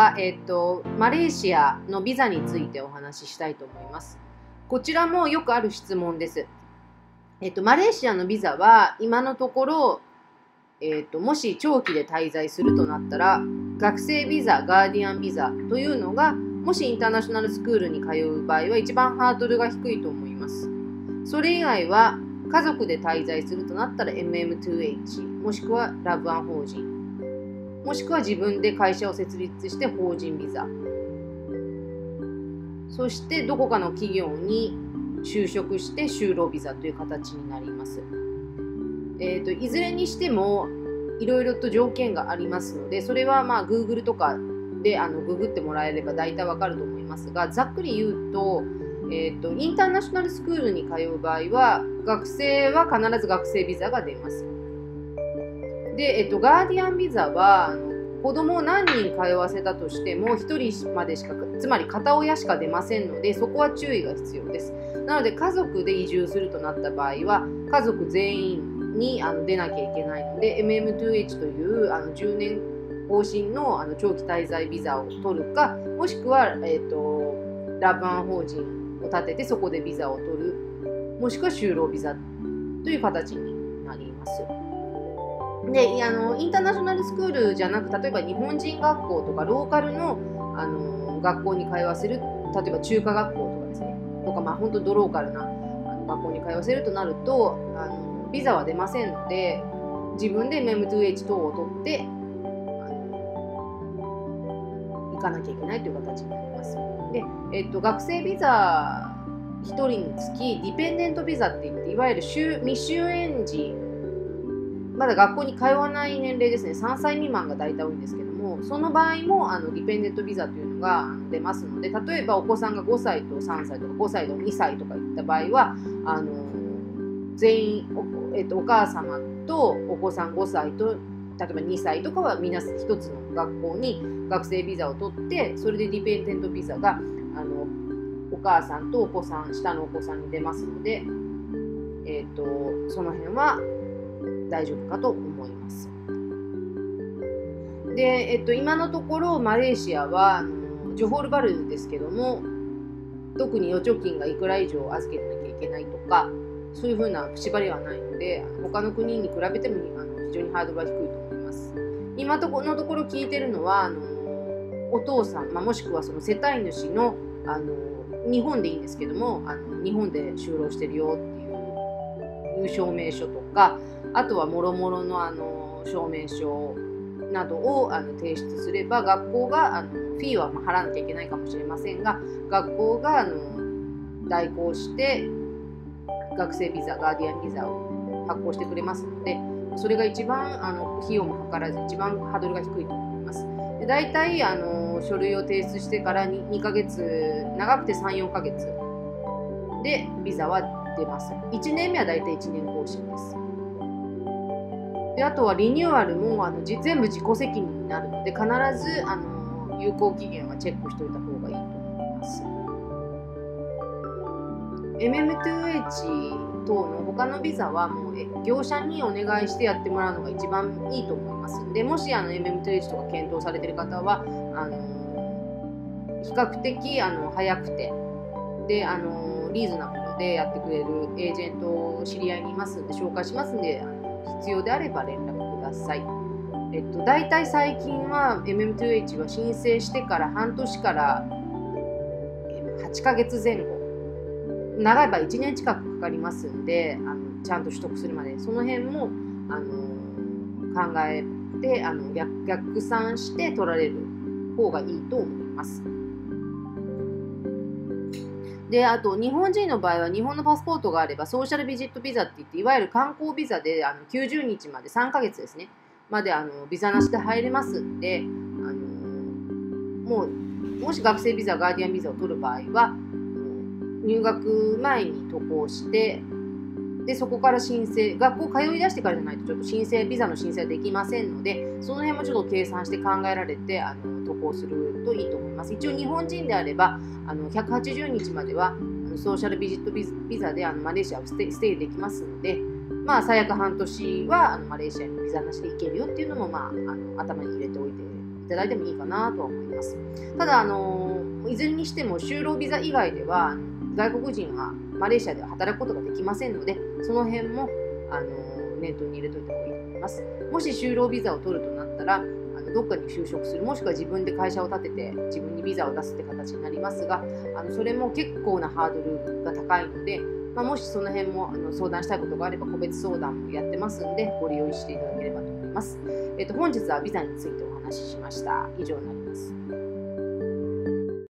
は、マレーシアのビザについてお話ししたいと思います。こちらもよくある質問です。マレーシアのビザは今のところ、もし長期で滞在するとなったら、学生ビザ、ガーディアンビザというのが、もしインターナショナルスクールに通う場合は一番ハードルが低いと思います。それ以外は、家族で滞在するとなったら MM2H、もしくはラブワン法人、もしくは自分で会社を設立して法人ビザ、そしてどこかの企業に就職して就労ビザという形になります。いずれにしてもいろいろと条件がありますので、それはGoogle とかでググってもらえれば大体わかると思いますが、ざっくり言うと、インターナショナルスクールに通う場合は、学生は必ず学生ビザが出ます。で、ガーディアンビザは子供を何人通わせたとしても1人までしか、つまり片親しか出ませんので、そこは注意が必要です。なので家族で移住するとなった場合は、家族全員に出なきゃいけないので MM2H という10年更新の長期滞在ビザを取るか、もしくは、ラブワン法人を立ててそこでビザを取る、もしくは就労ビザという形になります。で、インターナショナルスクールじゃなく、例えば日本人学校とかローカルの、学校に通わせる、例えば中華学校とかですね、とか本当ドローカルな学校に通わせるとなるとビザは出ませんので、自分で MM2H 等を取って行かなきゃいけないという形になります。で、学生ビザ1人につきディペンデントビザっていって、いわゆる未就園児、まだ学校に通わない年齢ですね、3歳未満が大体多いんですけども、その場合もディペンデントビザというのが出ますので、例えばお子さんが5歳と3歳とか5歳と2歳とかいった場合は全員お母様とお子さん5歳と例えば2歳とかはみんな一つの学校に学生ビザを取って、それでディペンデントビザがお母さんとお子さん、下のお子さんに出ますので、その辺は大丈夫かと思います。で、今のところマレーシアはジョホールバルですけども、特に預貯金がいくら以上預けてなきゃいけないとか、そういうふうな縛りはないので、他の国に比べても非常にハードルは低いと思います。今のところ聞いてるのはお父さん、もしくはその世帯主の日本でいいんですけども、日本で就労してるよっていう証明書とか、あとはもろもろの証明書などを提出すれば、学校がフィーは払わなきゃいけないかもしれませんが、学校が代行して学生ビザ、ガーディアンビザを発行してくれますので、それが一番費用もかからず一番ハードルが低いと思います。で、大体書類を提出してから2ヶ月、長くて 3,4 ヶ月でビザは出ます。1年目は大体1年更新です。で、あとはリニューアルも全部自己責任になるので、必ず有効期限はチェックしておいた方がいいと思います。MM2H 等の他のビザはもう業者にお願いしてやってもらうのが一番いいと思います。で、もしMM2H とか検討されている方は比較的早くてでリーズナブルでやってくれるエージェント知り合いにいますので紹介しますので、必要であれば連絡ください。大体最近は MM2H は申請してから半年から8ヶ月前後、長い場合1年近くかかりますので、ちゃんと取得するまでその辺も考えて逆算して取られる方がいいと思います。で、あと日本人の場合は日本のパスポートがあればソーシャルビジットビザっていって、いわゆる観光ビザで90日まで3ヶ月ですねまでビザなしで入れますんで、もし学生ビザ、ガーディアンビザを取る場合は入学前に渡航して、でそこから申請、学校通い出してからじゃないとちょっとビザの申請はできませんので、その辺もちょっと計算して考えられて渡航するといいと思います。一応日本人であれば180日まではソーシャルビジットビザでマレーシアをステイできますので、最悪半年はマレーシアにビザなしで行けるよっていうのも頭に入れておいていただいてもいいかなとは思います。ただいずれにしても就労ビザ以外では外国人はマレーシアでは働くことができませんので、その辺も念頭に入れておいた方がいいと思います。もし就労ビザを取るとなったらどっかに就職する、もしくは自分で会社を立てて自分にビザを出すって形になりますが、それも結構なハードルが高いので、もしその辺も相談したいことがあれば個別相談もやってますんで、ご利用していただければと思います。本日はビザについてお話ししました。以上になります。